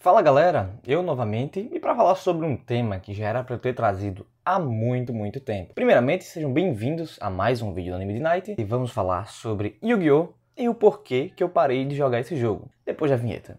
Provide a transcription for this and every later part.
Fala galera, eu novamente e para falar sobre um tema que já era para eu ter trazido há muito tempo. Primeiramente, sejam bem-vindos a mais um vídeo do Anime Night e vamos falar sobre Yu-Gi-Oh! E o porquê que eu parei de jogar esse jogo, depois da vinheta.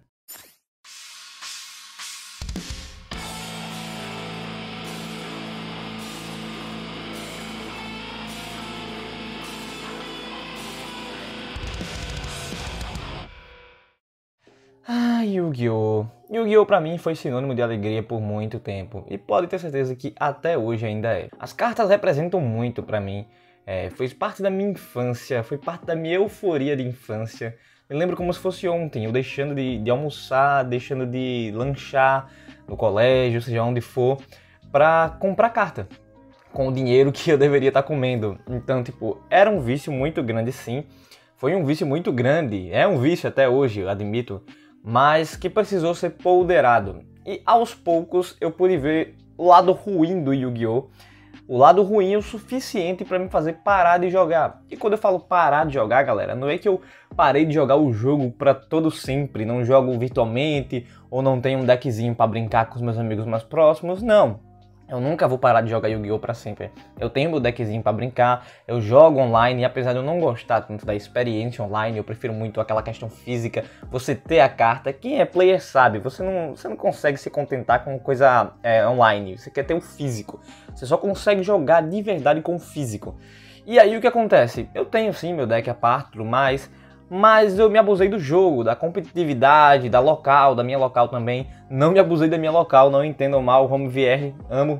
Yu-Gi-Oh! Yu-Gi-Oh! Pra mim foi sinônimo de alegria por muito tempo e pode ter certeza que até hoje ainda é. As cartas representam muito pra mim, foi parte da minha infância, foi parte da minha euforia de infância. Me lembro como se fosse ontem, eu deixando de almoçar, deixando de lanchar no colégio, seja onde for, pra comprar carta com o dinheiro que eu deveria estar comendo. Então, tipo, era um vício muito grande sim, foi um vício muito grande, é um vício até hoje, eu admito, mas que precisou ser ponderado. E aos poucos eu pude ver o lado ruim do Yu-Gi-Oh! O lado ruim o suficiente para me fazer parar de jogar. E quando eu falo parar de jogar, galera, não é que eu parei de jogar o jogo para todo sempre, não jogo virtualmente ou não tenho um deckzinho para brincar com os meus amigos mais próximos, não. Eu nunca vou parar de jogar Yu-Gi-Oh! Pra sempre. Eu tenho meu deckzinho pra brincar, eu jogo online e apesar de eu não gostar tanto da experiência online, eu prefiro muito aquela questão física, você ter a carta. Quem é player sabe, você não consegue se contentar com coisa online, você quer ter o físico. Você só consegue jogar de verdade com o físico. E aí o que acontece? Eu tenho sim meu deck a parte, tudo mais, mas eu me abusei do jogo, da competitividade, da local, da minha local também. Não me abusei da minha local, não entendam mal, Home VR, amo.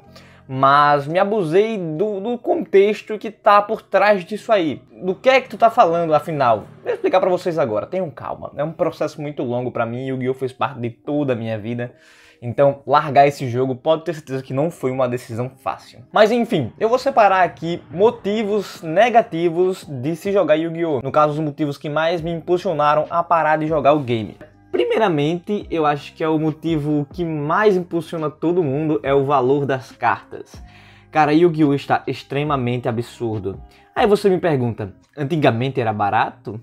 Mas me abusei do contexto que tá por trás disso aí. Do que é que tu tá falando, afinal? Vou explicar pra vocês agora, tenham calma. É um processo muito longo pra mim, Yu-Gi-Oh! Fez parte de toda a minha vida. Então, largar esse jogo pode ter certeza que não foi uma decisão fácil. Mas enfim, eu vou separar aqui motivos negativos de se jogar Yu-Gi-Oh! No caso, os motivos que mais me impulsionaram a parar de jogar o game. Primeiramente, eu acho que é o motivo que mais impulsiona todo mundo, é o valor das cartas. Cara, Yu-Gi-Oh! Está extremamente absurdo. Aí você me pergunta, antigamente era barato?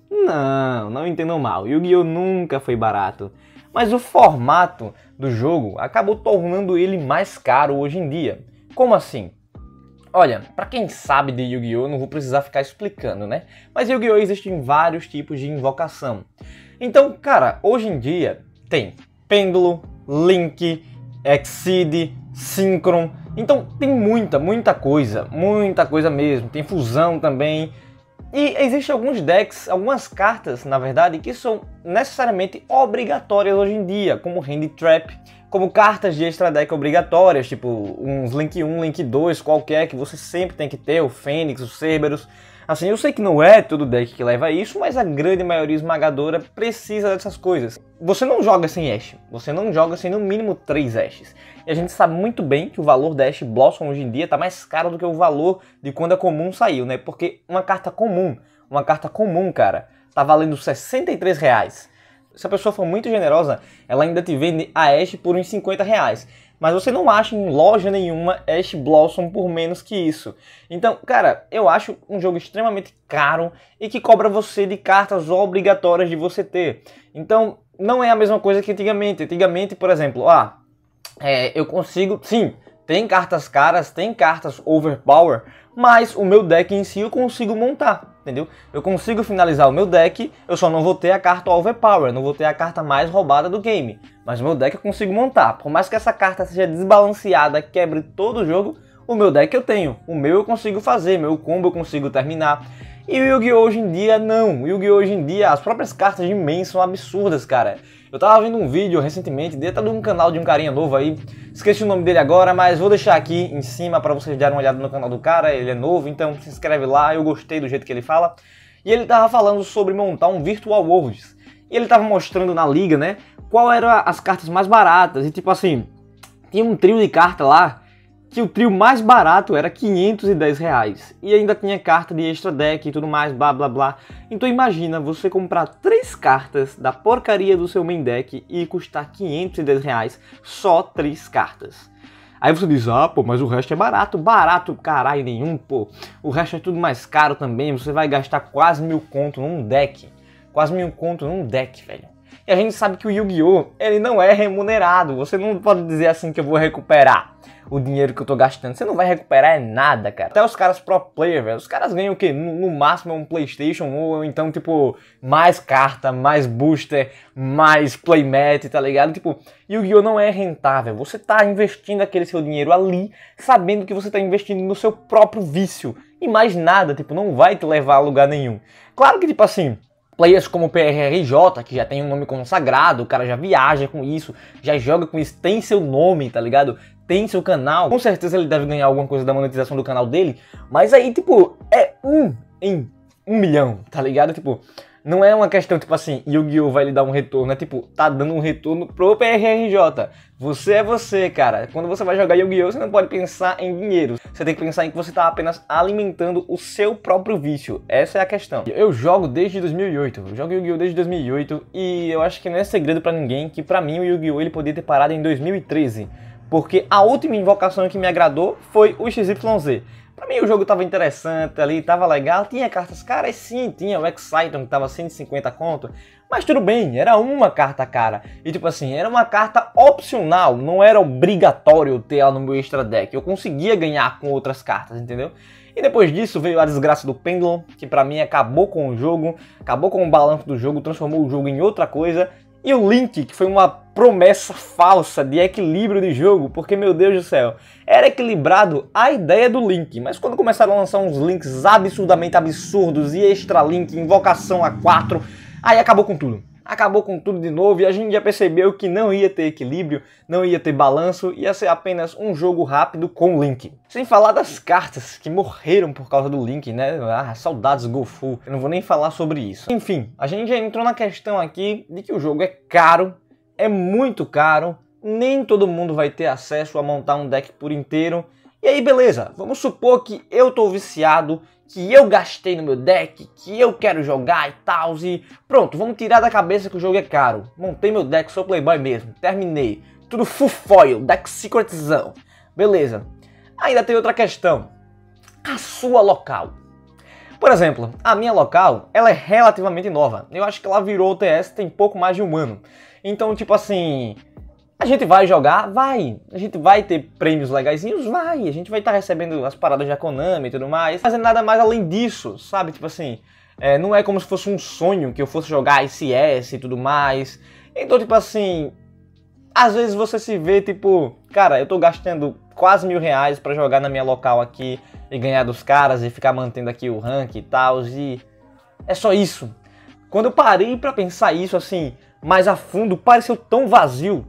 Não entendam mal, Yu-Gi-Oh! Nunca foi barato. Mas o formato do jogo acabou tornando ele mais caro hoje em dia. Como assim? Olha, pra quem sabe de Yu-Gi-Oh! Não vou precisar ficar explicando, né? Mas Yu-Gi-Oh! Existem vários tipos de invocação. Então, cara, hoje em dia tem Pêndulo, Link, Exceed, Synchron. Então tem muita coisa mesmo. Tem fusão também. E existem alguns decks, algumas cartas, na verdade, que são necessariamente obrigatórias hoje em dia, como Hand Trap, como cartas de extra deck obrigatórias, tipo uns Link 1, Link 2, qualquer, que você sempre tem que ter, o Fênix, o Cerberus. Assim, eu sei que não é todo deck que leva isso, mas a grande maioria esmagadora precisa dessas coisas. Você não joga sem Ashe, você não joga sem no mínimo 3 Ashes. E a gente sabe muito bem que o valor da Ashe Blossom hoje em dia está mais caro do que o valor de quando a comum saiu, né? Porque uma carta comum, cara, tá valendo R$63. Se a pessoa for muito generosa, ela ainda te vende a Ashe por uns R$50. Mas você não acha em loja nenhuma Ashe Blossom por menos que isso. Então, cara, eu acho um jogo extremamente caro e que cobra você de cartas obrigatórias de você ter. Então, não é a mesma coisa que antigamente. Antigamente, por exemplo, eu consigo... Sim, tem cartas caras, tem cartas overpower, mas o meu deck em si eu consigo montar, entendeu? Eu consigo finalizar o meu deck, eu só não vou ter a carta overpower, não vou ter a carta mais roubada do game. Mas o meu deck eu consigo montar. Por mais que essa carta seja desbalanceada, quebre todo o jogo, o meu deck eu tenho. O meu eu consigo fazer, meu combo eu consigo terminar. E o Yu-Gi-Oh! Hoje em dia não. O Yu-Gi-Oh! Hoje em dia as próprias cartas de main são absurdas, cara. Eu tava vendo um vídeo recentemente, dentro de um canal de um carinha novo aí, esqueci o nome dele agora, mas vou deixar aqui em cima pra vocês darem uma olhada no canal do cara, ele é novo, então se inscreve lá, eu gostei do jeito que ele fala. E ele tava falando sobre montar um Virtual Worlds. E ele tava mostrando na liga, né, qual eram as cartas mais baratas, e tipo assim, tinha um trio de carta lá, que o trio mais barato era R$510. E ainda tinha carta de extra deck e tudo mais, blá blá blá. Então imagina você comprar 3 cartas da porcaria do seu main deck e custar R$510 só 3 cartas. Aí você diz, pô, mas o resto é barato. Barato caralho nenhum, pô. O resto é tudo mais caro também, você vai gastar quase 1000 conto num deck. Quase 1000 conto num deck, velho. E a gente sabe que o Yu-Gi-Oh! Ele não é remunerado. Você não pode dizer assim que eu vou recuperar o dinheiro que eu tô gastando. Você não vai recuperar nada, cara. Até os caras pro player, velho, os caras ganham o quê? No máximo um PlayStation, ou então, tipo, mais carta, mais booster, mais playmat, tá ligado? Tipo, Yu-Gi-Oh! Não é rentável. Você tá investindo aquele seu dinheiro ali, sabendo que você tá investindo no seu próprio vício. E mais nada, tipo, não vai te levar a lugar nenhum. Claro que, tipo assim, players como o PRRJ, que já tem um nome consagrado, o cara já viaja com isso, já joga com isso, tem seu nome, tá ligado? Tem seu canal. Com certeza ele deve ganhar alguma coisa da monetização do canal dele, mas aí, tipo, é em 1 milhão, tá ligado? Tipo, não é uma questão, tipo assim, Yu-Gi-Oh! Vai lhe dar um retorno, é tipo, tá dando um retorno pro PRRJ. Você é você, cara. Quando você vai jogar Yu-Gi-Oh! Você não pode pensar em dinheiro. Você tem que pensar em que você tá apenas alimentando o seu próprio vício. Essa é a questão. Eu jogo desde 2008. Eu jogo Yu-Gi-Oh! Desde 2008 e eu acho que não é segredo pra ninguém que pra mim o Yu-Gi-Oh! Ele podia ter parado em 2013. Porque a última invocação que me agradou foi o XYZ. Pra mim o jogo tava interessante ali, tava legal, tinha cartas caras sim, tinha o Exciton que tava 150 conto, mas tudo bem, era uma carta cara. E tipo assim, era uma carta opcional, não era obrigatório ter ela no meu extra deck, eu conseguia ganhar com outras cartas, entendeu? E depois disso veio a desgraça do Pendulum, que pra mim acabou com o jogo, acabou com o balanço do jogo, transformou o jogo em outra coisa. E o Link, que foi uma promessa falsa de equilíbrio de jogo, porque, meu Deus do céu, era equilibrado a ideia do Link, mas quando começaram a lançar uns links absurdamente absurdos e extra link, invocação a 4, aí acabou com tudo. Acabou com tudo de novo e a gente já percebeu que não ia ter equilíbrio, não ia ter balanço, ia ser apenas um jogo rápido com Link. Sem falar das cartas que morreram por causa do Link, né? Ah, saudades Gofu. Eu não vou nem falar sobre isso. Enfim, a gente já entrou na questão aqui de que o jogo é caro, é muito caro, nem todo mundo vai ter acesso a montar um deck por inteiro. E aí, beleza, vamos supor que eu tô viciado, que eu gastei no meu deck, que eu quero jogar e tal, e pronto, vamos tirar da cabeça que o jogo é caro. Montei meu deck, sou playboy mesmo, terminei. Tudo full foil, deck secretzão. Beleza. Ainda tem outra questão. A sua local. Por exemplo, a minha local, ela é relativamente nova. Eu acho que ela virou OTS tem pouco mais de 1 ano. Então, tipo assim, a gente vai jogar? Vai. A gente vai ter prêmios legaisinhos? Vai. A gente vai estar recebendo as paradas da Konami e tudo mais. Mas é nada mais além disso, sabe? Tipo assim, não é como se fosse um sonho que eu fosse jogar ICS e tudo mais. Então, tipo assim, às vezes você se vê, tipo, cara, eu tô gastando quase R$1.000 pra jogar na minha local aqui e ganhar dos caras e ficar mantendo aqui o rank e tal, e é só isso. Quando eu parei pra pensar isso, assim, mais a fundo, pareceu tão vazio,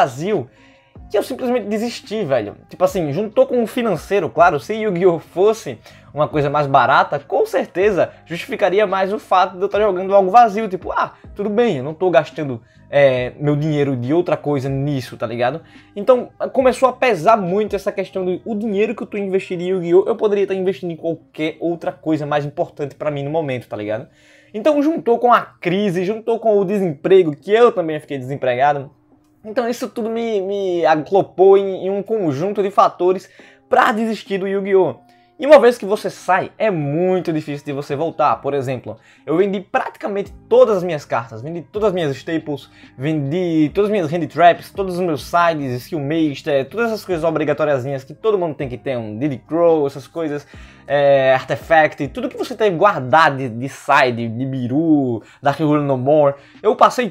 que eu simplesmente desisti, velho. Tipo assim, juntou com o financeiro, claro, se Yu-Gi-Oh! Fosse uma coisa mais barata, com certeza justificaria mais o fato de eu estar jogando algo vazio. Tipo, ah, tudo bem, eu não tô gastando meu dinheiro de outra coisa nisso, tá ligado? Então, começou a pesar muito essa questão do o dinheiro que eu tô investindo em Yu-Gi-Oh! Eu poderia estar investindo em qualquer outra coisa mais importante pra mim no momento, tá ligado? Então, juntou com a crise, juntou com o desemprego, que eu também fiquei desempregado. Então isso tudo me aglopou em um conjunto de fatores para desistir do Yu-Gi-Oh! E uma vez que você sai, é muito difícil de você voltar. Por exemplo, eu vendi praticamente todas as minhas cartas, vendi todas as minhas staples, vendi todas as minhas hand traps, todos os meus sides, skill master, todas essas coisas obrigatóriazinhas que todo mundo tem que ter, um Diddy Crow, essas coisas, artefact, tudo que você tem que guardar de side, de Biru, Dark Hole No More, eu passei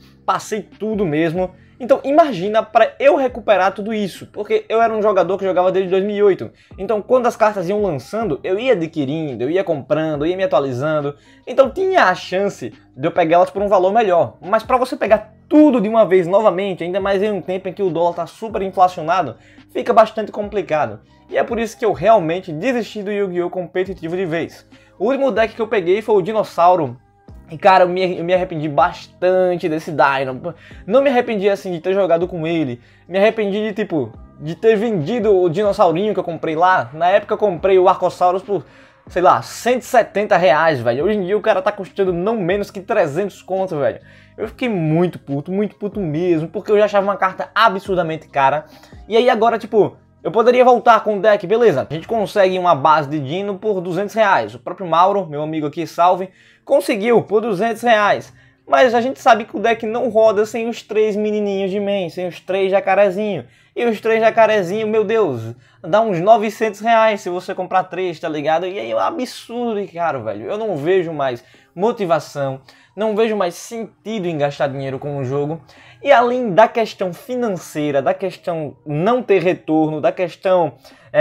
tudo mesmo. Então imagina para eu recuperar tudo isso, porque eu era um jogador que jogava desde 2008. Então quando as cartas iam lançando, eu ia adquirindo, eu ia comprando, eu ia me atualizando. Então tinha a chance de eu pegar elas por um valor melhor. Mas para você pegar tudo de uma vez novamente, ainda mais em um tempo em que o dólar está super inflacionado, fica bastante complicado. E é por isso que eu realmente desisti do Yu-Gi-Oh! Competitivo de vez. O último deck que eu peguei foi o Dinossauro. E cara, eu me arrependi bastante desse Dino. Não me arrependi assim de ter jogado com ele. Me arrependi de tipo, de ter vendido o dinossaurinho que eu comprei lá. Na época eu comprei o Arcosaurus por, sei lá, R$170, velho. Hoje em dia o cara tá custando não menos que 300 conto, velho. Eu fiquei muito puto mesmo, porque eu já achava uma carta absurdamente cara. E aí agora, tipo, eu poderia voltar com o deck, beleza. A gente consegue uma base de Dino por R$200. O próprio Mauro, meu amigo aqui, salve, conseguiu por R$200. Mas a gente sabe que o deck não roda sem os 3 menininhos de main, sem os 3 jacarezinhos. E os 3 jacarezinhos, meu Deus, dá uns R$900 se você comprar 3, tá ligado? E aí é um absurdo de caro, velho. Eu não vejo mais motivação, não vejo mais sentido em gastar dinheiro com o jogo. E além da questão financeira, da questão não ter retorno, da questão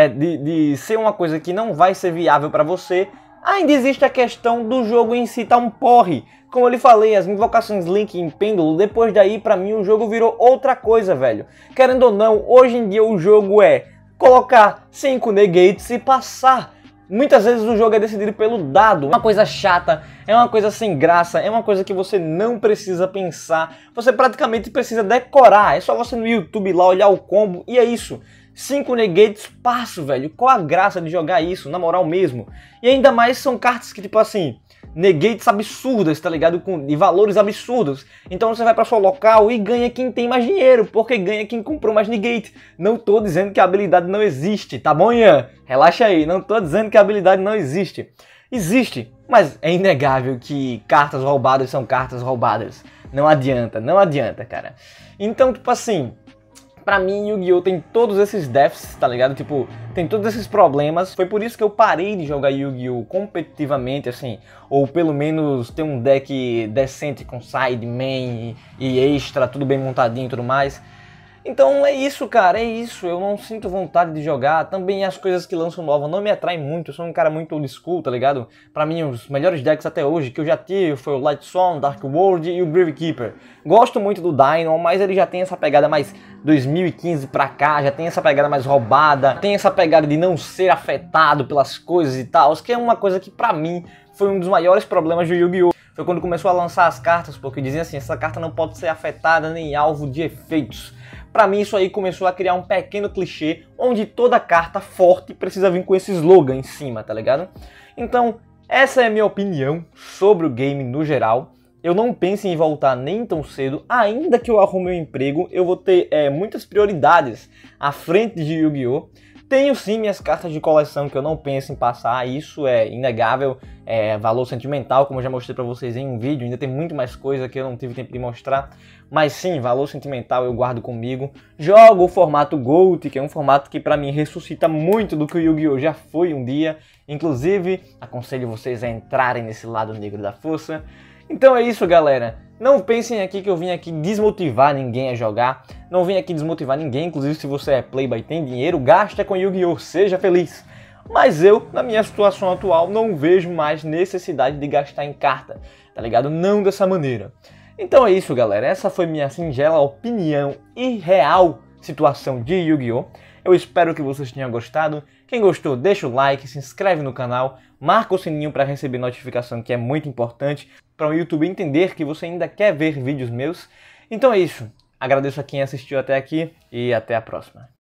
de ser uma coisa que não vai ser viável para você, ainda existe a questão do jogo em si tá um porre. Como eu lhe falei, as invocações Link em Pêndulo, depois daí pra mim o jogo virou outra coisa, velho. Querendo ou não, hoje em dia o jogo é colocar 5 negates e passar. Muitas vezes o jogo é decidido pelo dado. É uma coisa chata, é uma coisa sem graça, é uma coisa que você não precisa pensar. Você praticamente precisa decorar. É só você no YouTube lá olhar o combo e é isso. 5 negates, passo, velho. Qual a graça de jogar isso, na moral mesmo? E ainda mais são cartas que, tipo assim, negates absurdas, tá ligado? De valores absurdos. Então você vai pra sua local e ganha quem tem mais dinheiro, porque ganha quem comprou mais negate. Não tô dizendo que a habilidade não existe, tá bom, Ian? Relaxa aí, não tô dizendo que a habilidade não existe. Existe, mas é inegável que cartas roubadas são cartas roubadas. Não adianta, cara. Então, tipo assim, pra mim, Yu-Gi-Oh! Tem todos esses déficits, tá ligado? Tipo, tem todos esses problemas. Foi por isso que eu parei de jogar Yu-Gi-Oh! Competitivamente, assim. Ou pelo menos ter um deck decente com side, main e extra, tudo bem montadinho e tudo mais. Então é isso, cara, é isso. Eu não sinto vontade de jogar. Também as coisas que lançam novas não me atraem muito. Eu sou um cara muito old school, tá ligado? Pra mim, os melhores decks até hoje que eu já tive foi o Light Swan, Dark World e o Gravekeeper. Gosto muito do Dino, mas ele já tem essa pegada mais 2015 pra cá, já tem essa pegada mais roubada, tem essa pegada de não ser afetado pelas coisas e tal, que é uma coisa que pra mim foi um dos maiores problemas do Yu-Gi-Oh! Foi quando começou a lançar as cartas, porque diziam assim, essa carta não pode ser afetada nem alvo de efeitos. Pra mim isso aí começou a criar um pequeno clichê, onde toda carta forte precisa vir com esse slogan em cima, tá ligado? Então, essa é a minha opinião sobre o game no geral. Eu não penso em voltar nem tão cedo, ainda que eu arrume um emprego, eu vou ter muitas prioridades à frente de Yu-Gi-Oh! Tenho sim minhas cartas de coleção que eu não penso em passar, isso é inegável, valor sentimental, como eu já mostrei pra vocês em um vídeo, ainda tem muito mais coisa que eu não tive tempo de mostrar, mas sim, valor sentimental eu guardo comigo. Jogo o formato Gold, que é um formato que pra mim ressuscita muito do que o Yu-Gi-Oh! Já foi um dia, inclusive aconselho vocês a entrarem nesse lado negro da força. Então é isso, galera. Não pensem aqui que eu vim aqui desmotivar ninguém a jogar. Não vim aqui desmotivar ninguém. Inclusive, se você é playboy e tem dinheiro, gasta com Yu-Gi-Oh! Seja feliz. Mas eu, na minha situação atual, não vejo mais necessidade de gastar em carta. Tá ligado? Não dessa maneira. Então é isso, galera. Essa foi minha singela opinião e real situação de Yu-Gi-Oh! Eu espero que vocês tenham gostado. Quem gostou, deixa o like, se inscreve no canal, marca o sininho para receber notificação, que é muito importante para o YouTube entender que você ainda quer ver vídeos meus. Então é isso. Agradeço a quem assistiu até aqui e até a próxima.